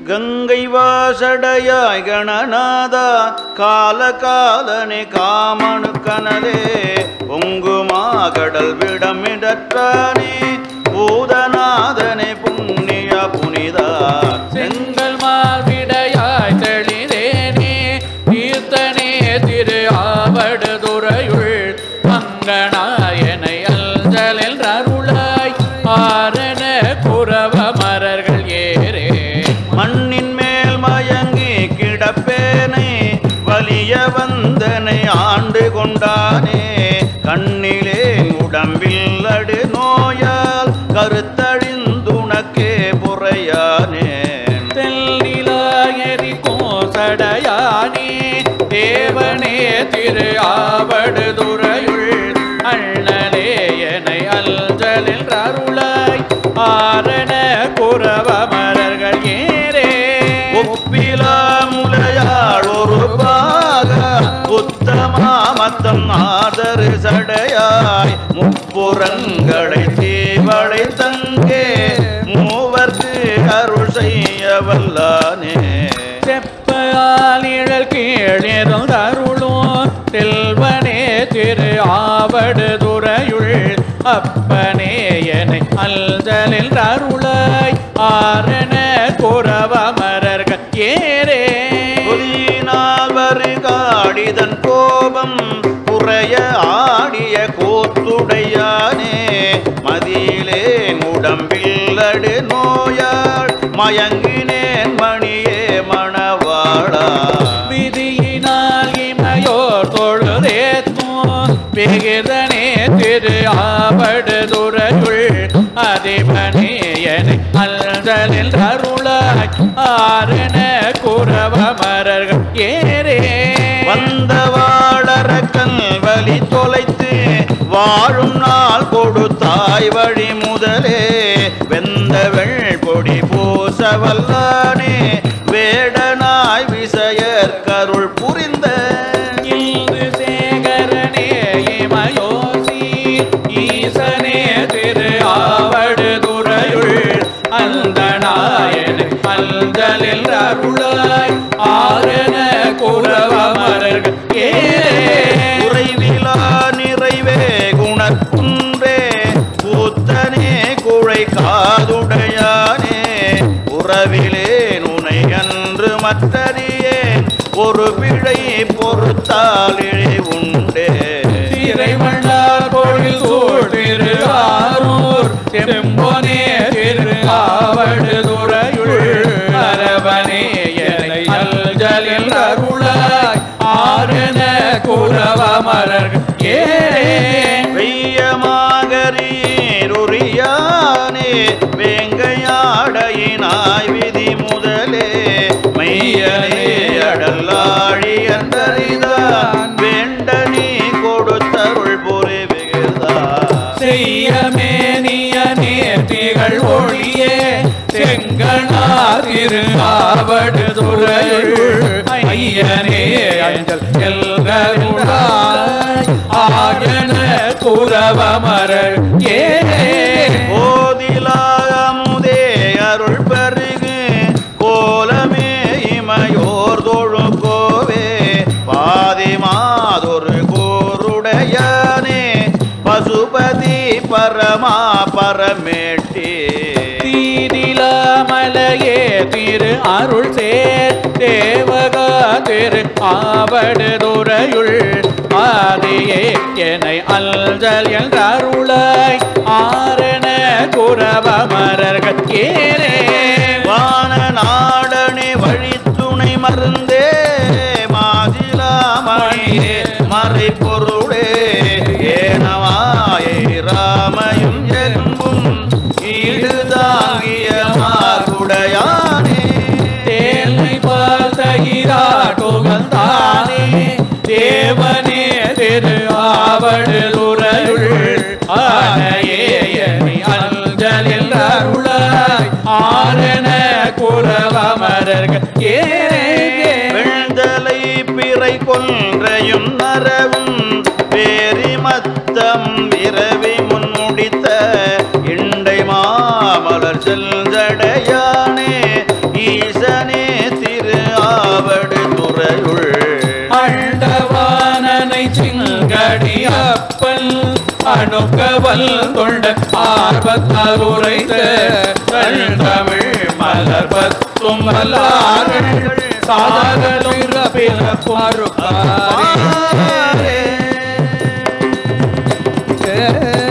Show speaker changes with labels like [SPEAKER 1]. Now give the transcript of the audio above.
[SPEAKER 1] கங்கை வாசடையாய் கணநாதா காலகாலனே காமனு கனலே பொங்குமா கடல் விடமிடற்றானே பூதநாதனே புண்ணிய புனிதா
[SPEAKER 2] செங்கல் மாவிடையாய் தெளிதேனே தீர்த்தனே திரு ஆவடுதுறையுள் மங்கனாயனை அல்ஜலில் அருளாய் ஆரண குரவ மரர்கள் ஏரே
[SPEAKER 1] மண்ணின் மேல் மயங்கி கிடப்பேனை வலிய வந்தனை ஆண்டு கொண்டானே கண்ணிலே உடம்பில் அடு நோயால் கருத்தழிந்துனக்கே புறையானே
[SPEAKER 2] தெல்லிலாயரி கோசடையானே தேவனே திரு ஆவடுதுறையுள் அண்ணலே எனை அல்ஜலில் அருளாய் ஆரண குரவ மரர்கள் ஏரே
[SPEAKER 1] ஒப்பிலா முலையாள் ஒரு பாக உத்தமாமத்தம் ஆதரு சடையாய் முப்புறங்களை தீவளை தங்கே மூவர்க்கு அருள் செய்ய வல்லானே
[SPEAKER 2] செப்பால் இழல் கீழிருந்த அருளும் செல்வனே திரு ஆவடுதுறையுள் அப்பனே எனை அல்ஜலில் அருளாய் ஆரண குரவ மரர்கள் ஏரே
[SPEAKER 1] கொதியினால் வருகாடிதன் கோபம் குறைய ஆடிய கோத்துடையானே மதியிலே உடம்பில் அடு நோயாள் மயங்கினேன் மணியே மணவாளா
[SPEAKER 2] விதியினால் இமையோர் தொழுதேத்தும் விகிதனே திரு ஆவடுதுறையுள் அதிபனே எனை அல்ஜலில் அருளாய் ஆரண குரவ மரர்கள் ஏரே
[SPEAKER 1] வந்த வாழறக்கன் வலி தொலைத்து வாழும் நாள் கொடுத்தாய் வழி முதலே வெந்தவள் பொடி பூச வல்லானே வேடனாய் விசயர் கருள் புரிந்த
[SPEAKER 2] இன்று சேகரனே இமயோசி ஈசனே திரு ஆவடுதுறையுள் அந்த நாயன் அல்ஜலில் அருளாய் ஆரண குரவ மரர்கள் ஏரே
[SPEAKER 1] குறைவிலா நிறைவே குணக்குன்றே கூத்தனே குழை காதுடையானே உறவிலே நுனை அன்று மற்றறியேன் ஒரு பிழை பொறுத்தாலிழை உண்டே
[SPEAKER 2] திரைமண்டார் கோயில் சூழ் திரு ஆரூர் செம்பொனே திரு ஆவடுதுறையுள் அரவனே எனை அல்ஜலில் அருளாய் ஆரண குரவ மரர்கள் ஏரே
[SPEAKER 1] வெய்யமாகரீருரியானே வேங்கையாடையினாய் விதி முதலே மையனே அடல்லாழி என்றறிதான் வேண்ட நீ கொடுத்தருள் பொறி விகிதா
[SPEAKER 2] செய்யமேனிய நேர்த்திகள் ஒளியே செங்கனா திரு ஆவடுதுறையுள் ஐயனே அஞ்சல் எல்கருளாய் ஆரண குரவ மரர் ஏரே
[SPEAKER 1] போதிலாமுதே அருள் பருகு கோலமே இமையோர் தொழு கோவே பாதிமாதொரு கூருடையானே பசுபதி பரமா பரமேட்டி
[SPEAKER 2] தீதிலாமலையே திரு அருள் சேர் தேவகா திரு ஆவடுதுறையுள் ஆதியே எனை அல்ஜலில் அருளாய் ஆரண குரவ மரர்கள் ஏரே
[SPEAKER 1] வான நாடனே வழித்துணை மருந்தே மாதிலாமணியே மறை பொருளே ஏனவாயை ராமையும் எலும்பும் ஈடுதாங்கிய மாகுடையானே
[SPEAKER 2] தேனை பால் தயிராட்டுகந்தானே தேவனே திரு ஆவடுதுறையுள் ஆனையே எனை அல்ஜலில் அருளாய் ஆரண குரவ மரர்கள் ஏரே
[SPEAKER 1] வெண்தலை பிறை கொன்றையும் நரவும் வேரி மத்தம் இரவி முன்முடித்த இண்டை மாமலர் செல்ஜடையானே ஈசன்
[SPEAKER 2] அங்கடியப்பன் அணுக்கவல் தொண்ட ஆர்வத்தால் உரைத்த தமிழ் மலர் பத்தும் மல்லார்கள் சாதலும் பிறப்பாரு